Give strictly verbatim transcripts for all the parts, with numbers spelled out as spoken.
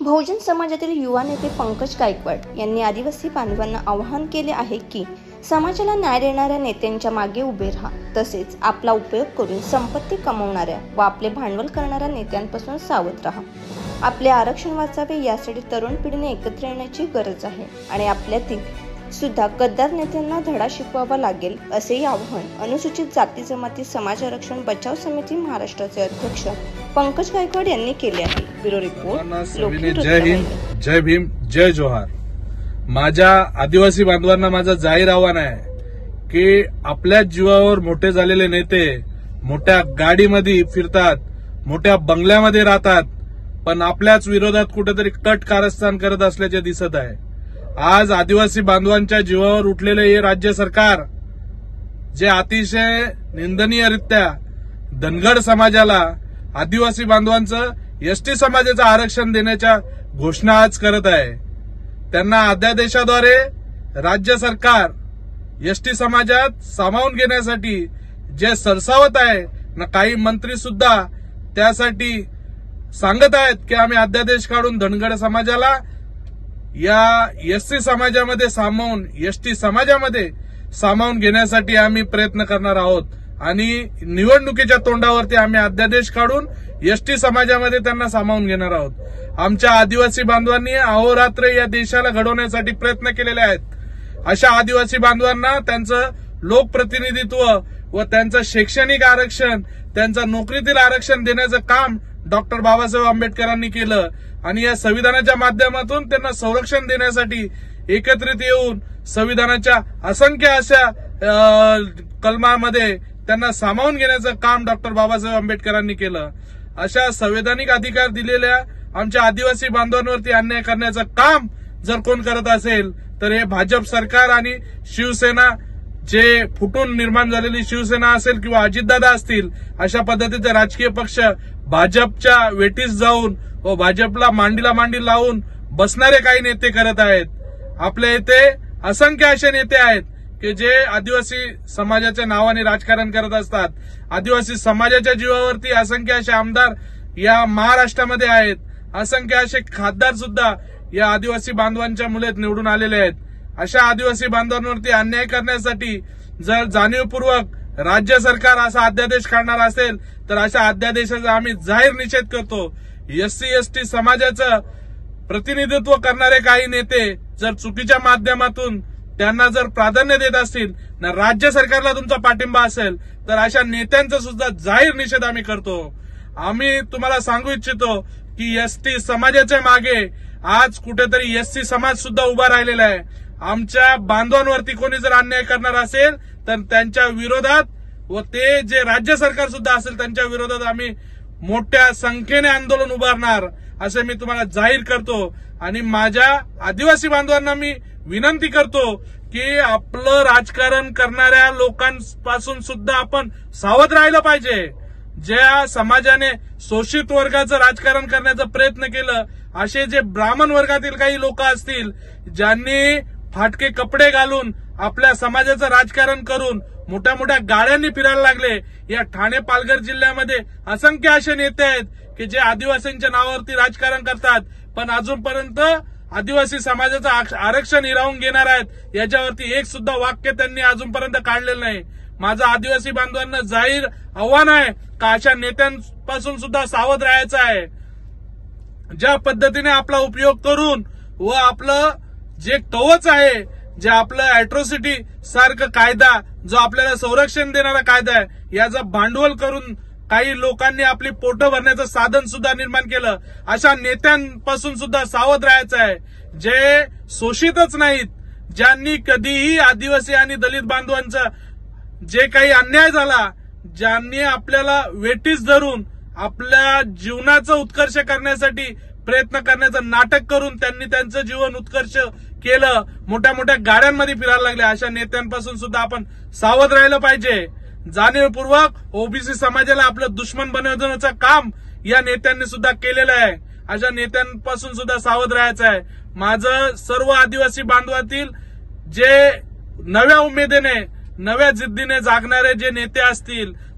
बहुजन समाजातील युवा नेते पंकज गायकवाड यांनी आदिवासी बांधवांना आवाहन केले आहे की समाजाला न्याय देणाऱ्या नेत्यांच्या मागे उभे राहा, तसेच आपला उपयोग करून संपत्ती कमवणाऱ्या व आपले भांडवल करणाऱ्या नेत्यांपासून सावध राहा. आपले आरक्षण वाचावे यासाठी तरुण पिढीने एकत्र येण्याची गरज आहे आणि आपल्यातील सुद्धा गद्दार नेत्यांना धडा शिकवावा लागेल, असेही आवाहन अनुसूचित जाती जमाती समाज आरक्षण बचाव समिती महाराष्ट्राचे अध्यक्ष पंकज गायकवाड यांनी केले आहे. Bureau report. जय हिंद, जय भीम, जय जोहार. माझ्या आदिवासी बांधवांना माझं जाहीर आव्हान आहे की आपल्या जीवावर मोठे झालेले नेते मोठ्या गाडीमध्ये फिरतात, मोठ्या बंगल्यामध्ये राहतात, पण आपल्याच विरोधात कुठेतरी कट कारस्थान करत असल्याचे दिसत आहे. आज आदिवासी बांधवांच्या जीवावर उठलेले हे राज्य सरकार जे अतिशय निंदनीयरित्या धनगर समाजाला, आदिवासी बांधवांचं एसटी समाजाचं आरक्षण देण्याच्या घोषणा आज करत आहे. त्यांना अध्यादेशाद्वारे राज्य सरकार एसटी समाजात सामावून घेण्यासाठी जे सरसावत आहे ना, काही मंत्री सुद्धा त्यासाठी सांगत आहेत की आम्ही अध्यादेश काढून धनगर समाजाला या एसटी समाजामध्ये सामावून एसटी समाजामध्ये सामावून घेण्यासाठी आम्ही प्रयत्न करणार आहोत आणि निवडणुकीच्या तोंडावरती आम्ही अध्यादेश काढून एसटी समाजामध्ये त्यांना सामावून घेणार आहोत. आमच्या आदिवासी बांधवांनी अहोरात्र या देशाला घडवण्यासाठी प्रयत्न केलेले आहेत. अशा आदिवासी बांधवांना त्यांचं लोकप्रतिनिधित्व व त्यांचं शैक्षणिक आरक्षण, त्यांचं नोकरीतील आरक्षण देण्याचं काम डॉक्टर बाबासाहेब आंबेडकरांनी केलं आणि या संविधानाच्या माध्यमातून त्यांना संरक्षण देण्यासाठी एकत्रित येऊन संविधानाच्या असंख्य अशा कलमामध्ये त्यांना सामावून घेण्याचं काम डॉक्टर बाबासाहेब आंबेडकरांनी केलं. अशा संवैधानिक अधिकार दिलेल्या आमच्या आदिवासी बांधवांवरती अन्याय करण्याचं काम जर कोण करत असेल तर हे भाजप सरकार आणि शिवसेना, जे फुटून निर्माण झालेली शिवसेना असेल किंवा अजितदादा असतील, अशा पद्धतीचे राजकीय पक्ष भाजपच्या वेटीस जाऊन व भाजपला मांडीला मांडी लावून बसणारे काही नेते करत आहेत. आपल्या इथे असंख्य असे नेते आहेत की जे आदिवासी समाजाच्या नावाने राजकारण करत असतात. आदिवासी समाजाच्या जीवावरती असंख्य असे आमदार या महाराष्ट्रामध्ये आहेत. असंख्य असे खासदार सुद्धा या आदिवासी बांधवांच्या मुलेत निवडून आलेले आहेत. अशा आदिवासी बांधवांवरती अन्याय करण्यासाठी जर जाणीवपूर्वक राज्य सरकार असा अध्यादेश काढणार असेल तर अशा अध्यादेशाचा आम्ही जाहीर निषेध करतो. एससी एसटी समाजाचं प्रतिनिधित्व करणारे काही नेते जर चुकीच्या माध्यमातून त्यांना जर प्राधान्य देत असतील ना, राज्य सरकारला तुमचा पाठिंबा असेल तर अशा नेत्यांचा सुद्धा जाहीर निषेध आम्ही करतो. आम्ही तुम्हाला सांगू इच्छितो की एसटी समाजाच्या मागे आज कुठेतरी एससी समाज सुद्धा उभा राहिलेला आहे. आमच्या बांधवांवरती कोणी जर अन्याय करणार असेल तर त्यांच्या विरोधात व ते जे राज्य सरकार सुद्धा असेल त्यांच्या विरोधात आम्ही मोठ्या संख्येने आंदोलन उभारणार असे मी तुम्हाला जाहीर करतो. आणि माझ्या आदिवासी बांधवांना मी विनंती करतो की आपलं राजकारण करणाऱ्या लोकांपासून सुद्धा आपण सावध राहिलं पाहिजे. ज्या समाजाने शोषित वर्गाचं राजकारण करण्याचा प्रयत्न केलं, असे जे ब्राह्मण वर्गातील काही लोक असतील ज्यांनी फाटके कपडे घालून आपल्या समाजाचं राजकारण करून मोठ्या मोठ्या गाड्यांनी फिरायला लागले. या ठाणे पालघर जिल्ह्यामध्ये असंख्य असे नेते आहेत की जे आदिवासींच्या नावावरती राजकारण करतात, पण अजूनपर्यंत आदिवासी समाजाचं आरक्षण हिरावून घेणार आहेत याच्यावरती एक सुद्धा वाक्य त्यांनी अजूनपर्यंत काढलेलं नाही. माझं आदिवासी बांधवांना जाहीर आव्हान आहे का अशा नेत्यांपासून सुद्धा सावध राहायचं आहे. ज्या पद्धतीने आपला उपयोग करून व आपलं जे कवच आहे, जे आपलं अॅट्रॉसिटी सारखं कायदा, जो आपल्याला संरक्षण देणारा कायदा आहे, याचं भांडवल करून काही लोकांनी आपली पोटं भरण्याचं साधन सुद्धा निर्माण केलं. अशा नेत्यांपासून सुद्धा सावध राहायचं आहे. जे शोषितच नाहीत, ज्यांनी कधीही आदिवासी आणि दलित बांधवांचा जे काही अन्याय झाला, ज्यांनी आपल्याला वेटीस धरून आपल्या जीवनाचं उत्कर्ष करण्यासाठी प्रयत्न करण्याचं नाटक करून त्यांनी त्यांचं जीवन उत्कर्ष केलं, मोठ्या मोठ्या गाड्यांमध्ये फिरायला लागले, अशा नेत्यांपासून सुद्धा आपण सावध राहिलं पाहिजे. जाणीवपूर्वक ओबीसी समाजाला आपलं दुश्मन बनवण्याचं काम या नेत्यांनी सुद्धा केलेलं आहे. अशा नेत्यांपासून सुद्धा सावध राहायचं आहे. माझं सर्व आदिवासी बांधवातील जे नव्या उमेदीने, नव्या जिद्दीने जागणारे जे नेते असतील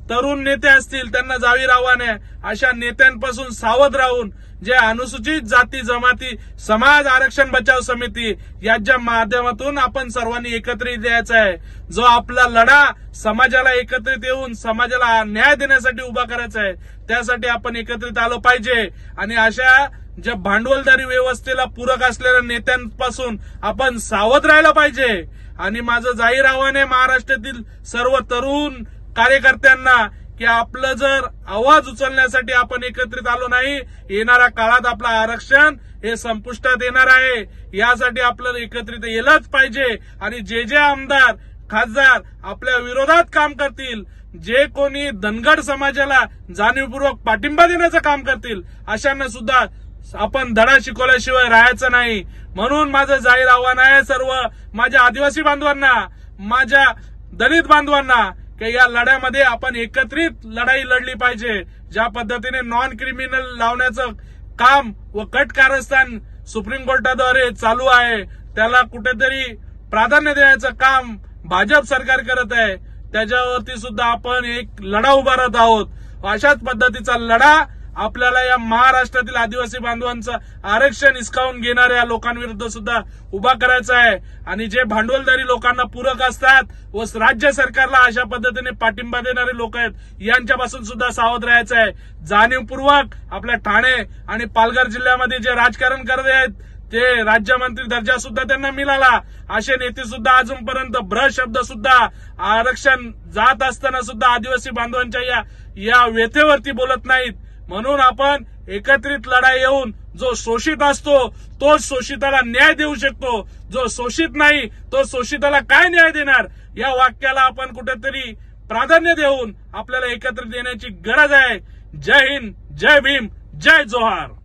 तरुण नेते असतील त्यांना जाहीर आव्हान आहे, अशा नेत्यांपासून सावध राहून जे अनुसूचित जाती जमाती समाज आरक्षण बचाव समिती याच्या माध्यमातून आपण सर्वांनी एकत्रित यायचं आहे. जो आपला लढा समाजाला एकत्रित येऊन समाजाला न्याय देण्यासाठी उभा करायचा आहे, त्यासाठी आपण एकत्रित आलो पाहिजे. आणि अशा ज्या भांडवलदारी व्यवस्थेला पूरक असलेल्या नेत्यांपासून आपण सावध राहायला पाहिजे. आणि माझं जाहीर आव्हान आहे महाराष्ट्रातील सर्व तरुण कार्यकर्त्यांना की आपलं जर आवाज उचलण्यासाठी आपण एकत्रित आलो नाही, येणाऱ्या काळात आपलं आरक्षण हे संपुष्टात येणार आहे. यासाठी आपल्याला एकत्रित येलच पाहिजे. आणि जे जे आमदार खासदार आपल्या विरोधात काम करतील, जे कोणी धनगर समाजाला जाणीवपूर्वक पाठिंबा देण्याचं काम करतील, अशांना सुद्धा आपण धडा शिकवल्याशिवाय राहायचं नाही. म्हणून माझं जाहीर आव्हान आहे सर्व माझ्या आदिवासी बांधवांना, माझ्या दलित बांधवांना की या लढ्यामध्ये आपण एकत्रित लढाई लढली पाहिजे. ज्या पद्धतीने नॉन क्रिमिनल लावण्याचं काम व कट कारस्थान सुप्रीम कोर्टाद्वारे चालू आहे, त्याला कुठेतरी प्राधान्य देण्याचं काम भाजप सरकार करत आहे. त्याच्यावरती सुद्धा आपण एक लढा उभारत आहोत. अशाच पद्धतीचा लढा आपल्याला या महाराष्ट्रातील आदिवासी बांधवांचं आरक्षण हिसकावून घेणाऱ्या लोकांविरुद्ध सुद्धा उभा करायचा आहे. आणि जे भांडवलदारी लोकांना पूरक असतात व राज्य सरकारला अशा पद्धतीने पाठिंबा देणारे लोक आहेत, यांच्यापासून सुद्धा सावध राहायचं आहे. जाणीवपूर्वक आपल्या ठाणे आणि पालघर जिल्ह्यामध्ये जे राजकारण करत आहेत, ते राज्यमंत्री दर्जा सुद्धा त्यांना मिळाला, असे नेते सुद्धा अजूनपर्यंत ब्र शब्द सुद्धा आरक्षण जात असताना सुद्धा आदिवासी बांधवांच्या या या व्यथेवरती बोलत नाहीत. म्हणून आपण एकत्रित लढाई येऊन जो शोषित असतो तो शोषिताला न्याय देऊ शकतो, जो शोषित नाही तो शोषिताला काय न्याय देणार, या वाक्याला आपण कुठेतरी प्राधान्य देऊन आपल्याला एकत्रित येण्याची गरज आहे. जय हिंद, जय भीम, जय जोहार.